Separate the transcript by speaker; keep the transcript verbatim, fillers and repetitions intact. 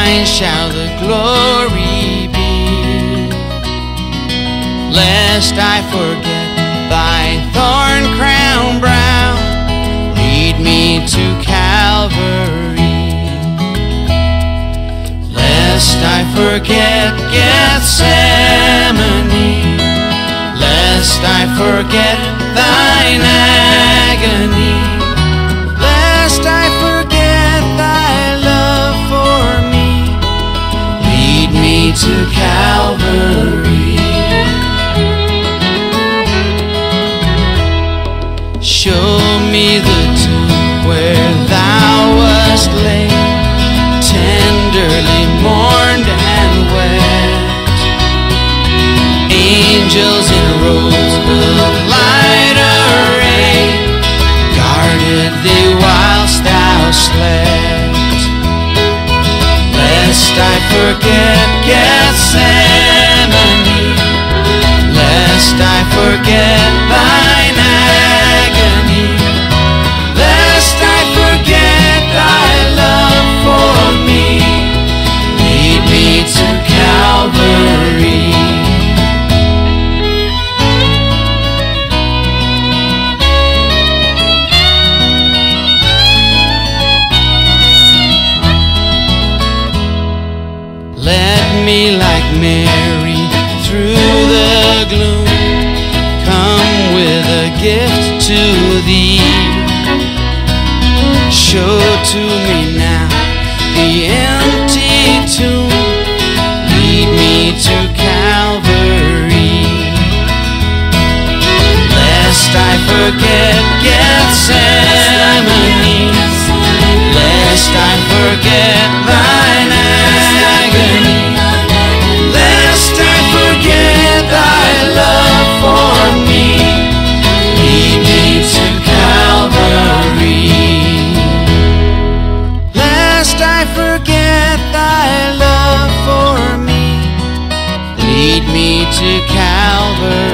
Speaker 1: thine shall the glory be. Lest I forget thy thorn crown brown, lead me to Calvary. Lest I forget Gethsemane, lest I forget thine agony, lest I forget thy love for me, lead me to Calvary. Show me the tomb where thou wast laid, tenderly mourned and wept. Angels in robes of light array guarded thee whilst thou slept. Lest I forget Gethsemane, lest I forget thine agony, lest I forget thy love for me, lead me to Calvary. Let me, like Mary, through the gloom, come with a gift to thee. Show to me now the empty tomb, lead me to Calvary. Lest I forget Gethsemane, lest I forget thine agony, lest I forget thy love for me, lead me to Calvary. Lest I forget thy love for me, lead me to Calvary.